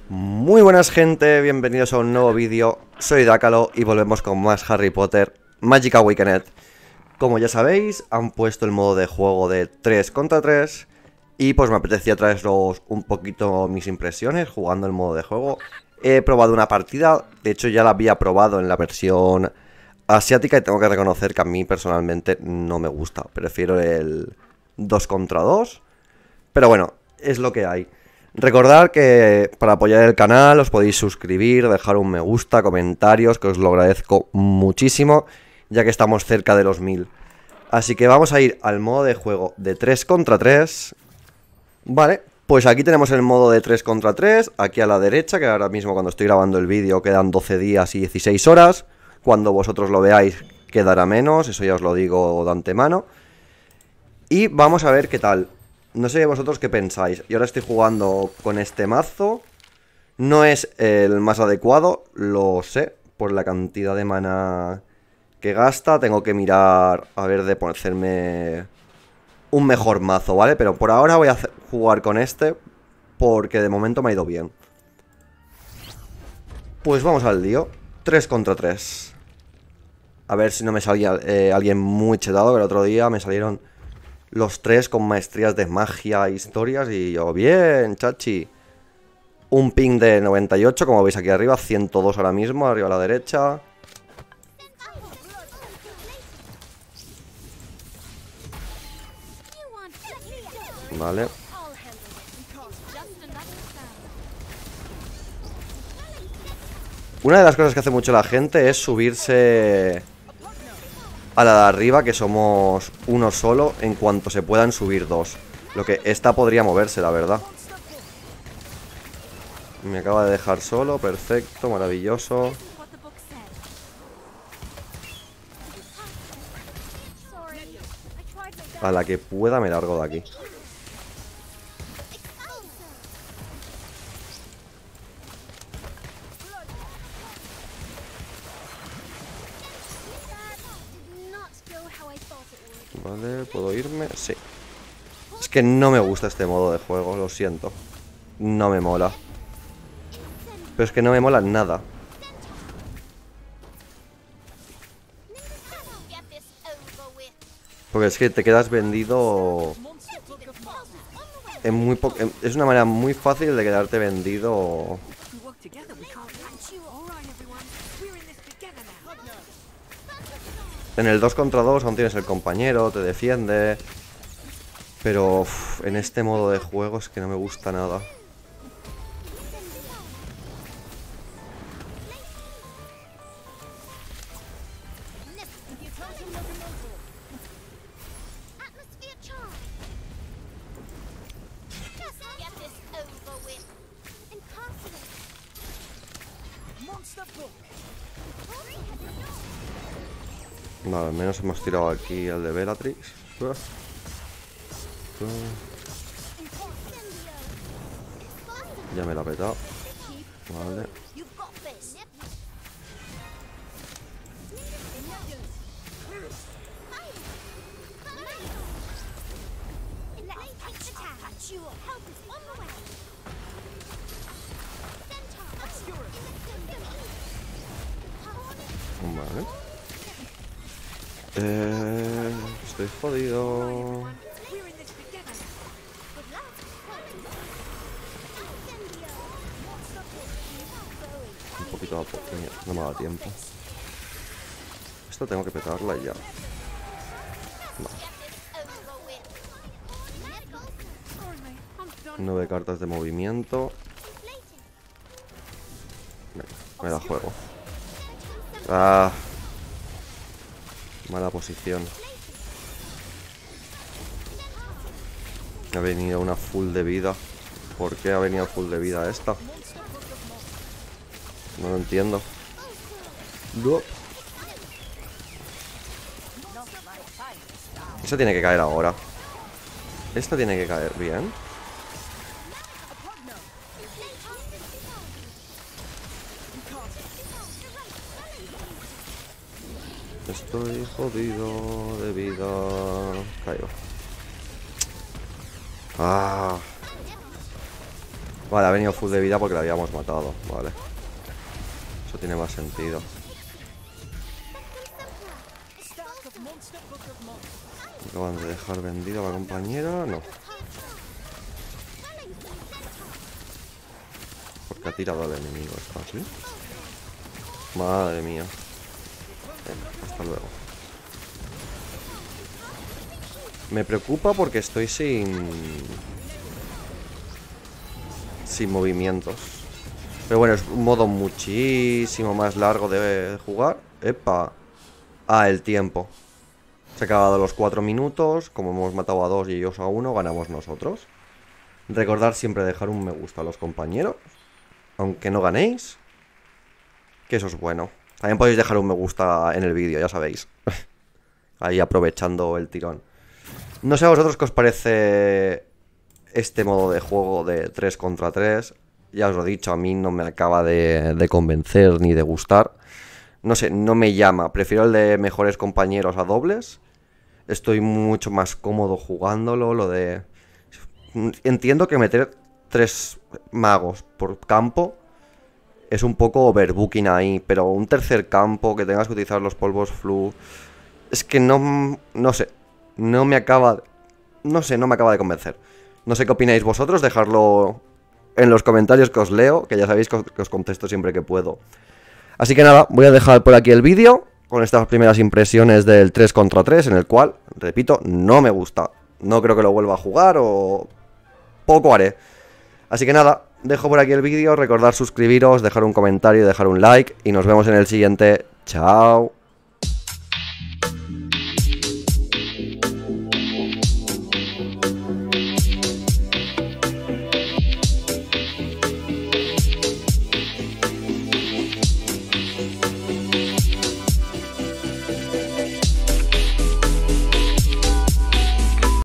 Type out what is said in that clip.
Muy buenas gente, bienvenidos a un nuevo vídeo. Soy Dácalo y volvemos con más Harry Potter Magic Awakened. Como ya sabéis, han puesto el modo de juego de 3 contra 3 y pues me apetecía traeros un poquito mis impresiones jugando el modo de juego. He probado una partida, de hecho ya la había probado en la versión asiática y tengo que reconocer que a mí personalmente no me gusta. Prefiero el 2 contra 2, pero bueno, es lo que hay. Recordad que para apoyar el canal os podéis suscribir, dejar un me gusta, comentarios, que os lo agradezco muchísimo, ya que estamos cerca de los 1000. Así que vamos a ir al modo de juego de 3 contra 3. Vale, pues aquí tenemos el modo de 3 contra 3, aquí a la derecha, que ahora mismo cuando estoy grabando el vídeo quedan 12 días y 16 horas. Cuando vosotros lo veáis quedará menos, eso ya os lo digo de antemano. Y vamos a ver qué tal. No sé vosotros qué pensáis. Yo ahora estoy jugando con este mazo. No es el más adecuado, lo sé, por la cantidad de mana que gasta. Tengo que mirar a ver de hacerme un mejor mazo, ¿vale? Pero por ahora voy a jugar con este, porque de momento me ha ido bien. Pues vamos al lío. 3 contra 3. A ver si no me salía alguien muy chetado, que el otro día me salieron los tres con maestrías de magia e historias. Y yo, bien, chachi. Un ping de 98, como veis aquí arriba. 102 ahora mismo, arriba a la derecha. Vale. Una de las cosas que hace mucho la gente es subirse a la de arriba, que somos uno solo, en cuanto se puedan subir dos. Lo que esta podría moverse, la verdad. Me acaba de dejar solo, perfecto, maravilloso. A la que pueda me largo de aquí. Vale, ¿puedo irme? Sí. Es que no me gusta este modo de juego, lo siento. No me mola. Pero es que no me mola nada. Porque es que te quedas vendido en muy es una manera muy fácil de quedarte vendido. En el 2 contra 2 aún tienes el compañero, te defiende. Pero en este modo de juego es que no me gusta nada. Vale, al menos hemos tirado aquí al de Bellatrix. Ya me la ha petado. Vale. Vale. Estoy jodido. Un poquito a poco, no me da tiempo. Esto tengo que petarla ya. Vale. 9 cartas de movimiento. Venga, me la juego. Ah, mala posición. Ha venido una full de vida. ¿Por qué ha venido full de vida esta? No lo entiendo. No. Esta tiene que caer ahora. Esta tiene que caer bien. Estoy jodido de vida. Caigo. Ah. Vale, ha venido full de vida porque la habíamos matado. Vale. Eso tiene más sentido. Acaban de dejar vendido a la compañera. No. Porque ha tirado al enemigo. ¿Está así? Madre mía. Venga, hasta luego. Me preocupa porque estoy sin movimientos. Pero bueno, es un modo muchísimo más largo de jugar. ¡Epa! Ah, el tiempo. Se ha acabado los 4 minutos. Como hemos matado a 2 y ellos a 1, ganamos nosotros. Recordad siempre dejar un me gusta a los compañeros, aunque no ganéis, que eso es bueno. También podéis dejar un me gusta en el vídeo, ya sabéis. Ahí aprovechando el tirón. No sé a vosotros qué os parece este modo de juego de 3 contra 3. Ya os lo he dicho, a mí no me acaba de convencer ni de gustar. No sé, no me llama. Prefiero el de mejores compañeros a dobles. Estoy mucho más cómodo jugándolo. Lo de... Entiendo que meter 3 magos por campo es un poco overbooking ahí, pero un tercer campo que tengas que utilizar los polvos flu... Es que no sé. No me acaba... No sé, no me acaba de convencer. No sé qué opináis vosotros, dejadlo en los comentarios que os leo, que ya sabéis que os contesto siempre que puedo. Así que nada, voy a dejar por aquí el vídeo con estas primeras impresiones del 3 contra 3, en el cual, repito, no me gusta. No creo que lo vuelva a jugar o... poco haré. Así que nada, dejo por aquí el vídeo, recordad suscribiros, dejar un comentario, dejar un like y nos vemos en el siguiente. Chao.